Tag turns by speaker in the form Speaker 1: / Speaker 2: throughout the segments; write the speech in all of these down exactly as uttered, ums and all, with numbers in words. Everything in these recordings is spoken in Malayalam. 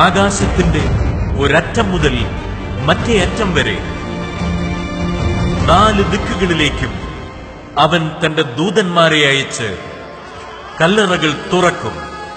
Speaker 1: ആകാശത്തിന്റെ ഒരറ്റം മുതൽ മറ്റേ അറ്റം വരെ നാല് ദിക്കുകളിലേക്കും അവൻ തന്റെ ദൂതന്മാരെ അയച്ച് കല്ലറകൾ തുറക്കും.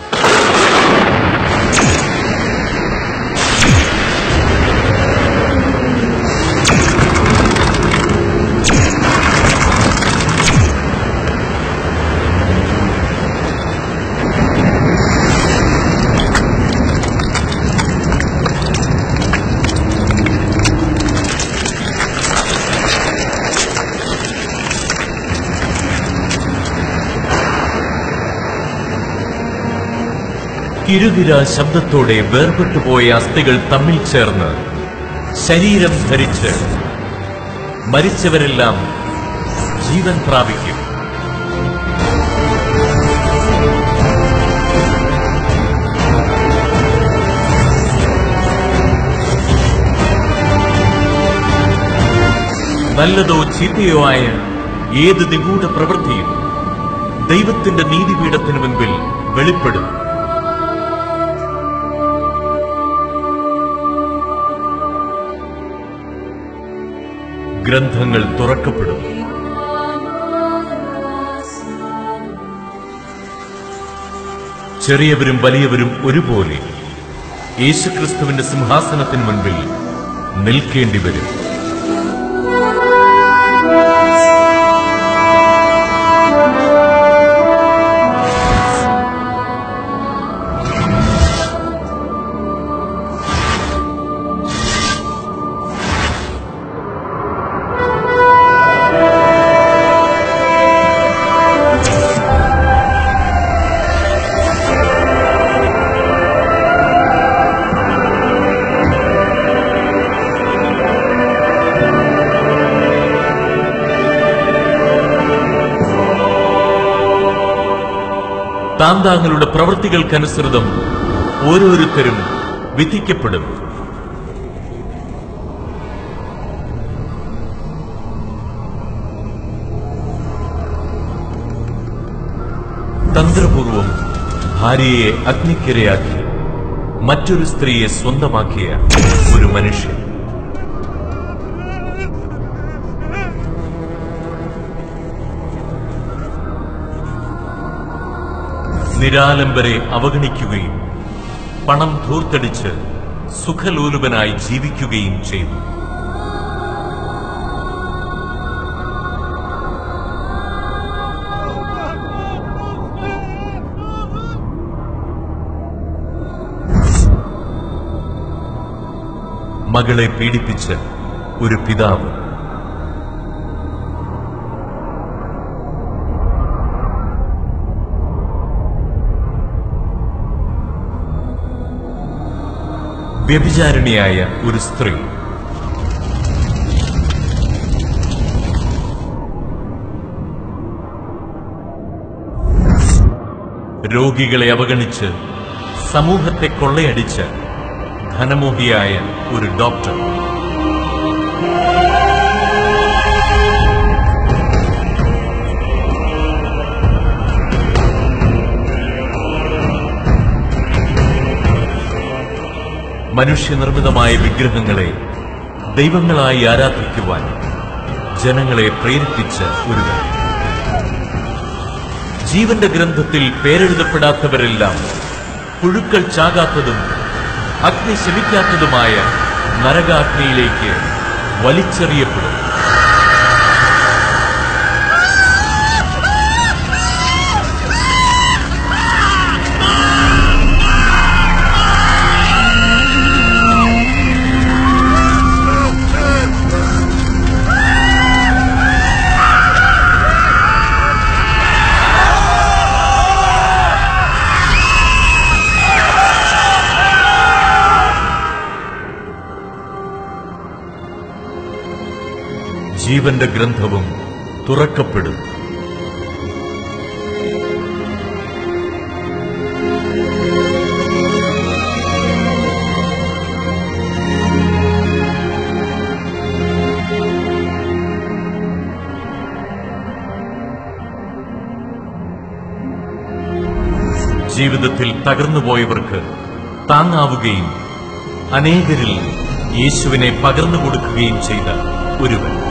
Speaker 1: കിരുകിര ശബ്ദത്തോടെ വേർപെട്ടുപോയ അസ്ഥികൾ തമ്മിൽ ചേർന്ന് ശരീരം ധരിച്ച് മരിച്ചവരെല്ലാം ജീവൻ പ്രാപിക്കും. നല്ലതോ ചീത്തയോ ആയ ഏത് നിഗൂഢ പ്രവൃത്തിയും ദൈവത്തിന്റെ നീതിപീഠത്തിന് മുൻപിൽ വെളിപ്പെടും. ഗ്രന്ഥങ്ങൾ തുറക്കപ്പെടും. ചെറിയവരും വലിയവരും ഒരുപോലെ യേശുക്രിസ്തുവിന്റെ സിംഹാസനത്തിന് മുൻപിൽ നിൽക്കേണ്ടി വരും. താന്താങ്ങളുടെ പ്രവൃത്തികൾക്കനുസൃതം ഓരോരുത്തരും വിധിക്കപ്പെടും. തന്ത്രപൂർവം ഭാര്യയെ അഗ്നിക്കിരയാക്കി മറ്റൊരു സ്ത്രീയെ സ്വന്തമാക്കിയ ഒരു മനുഷ്യൻ. നിരാലംബരെ അവഗണിക്കുകയും പണം ധൂർത്തടിച്ച് സുഖലോലുപനായി ജീവിക്കുകയും ചെയ്തു. മകളെ പീഡിപ്പിച്ച ഒരു പിതാവ്. വ്യഭിചാരിണിയായ ഒരു സ്ത്രീ. രോഗികളെ അവഗണിച്ച് സമൂഹത്തെ കൊള്ളയടിച്ച ധനമോഹിയായ ഒരു ഡോക്ടർ. മനുഷ്യനിർമ്മിതമായ വിഗ്രഹങ്ങളെ ദൈവങ്ങളായി ആരാധിക്കുവാൻ ജനങ്ങളെ പ്രേരിപ്പിച്ച ഒരുവൻ. ജീവന്റെ ഗ്രന്ഥത്തിൽ പേരെഴുതപ്പെടാത്തവരെല്ലാം പുഴുക്കൾ ചാകാത്തതും അഗ്നി ശമിക്കാത്തതുമായ നരകാഗ്നിയിലേക്ക് വലിച്ചെറിയപ്പെടും. ജീവന്റെ ഗ്രന്ഥവും തുറക്കപ്പെടും. ജീവിതത്തിൽ തകർന്നുപോയവർക്ക് താങ്ങാവുകയും അനേകരിൽ യേശുവിനെ പകർന്നു കൊടുക്കുകയും ചെയ്ത ഒരുവൻ.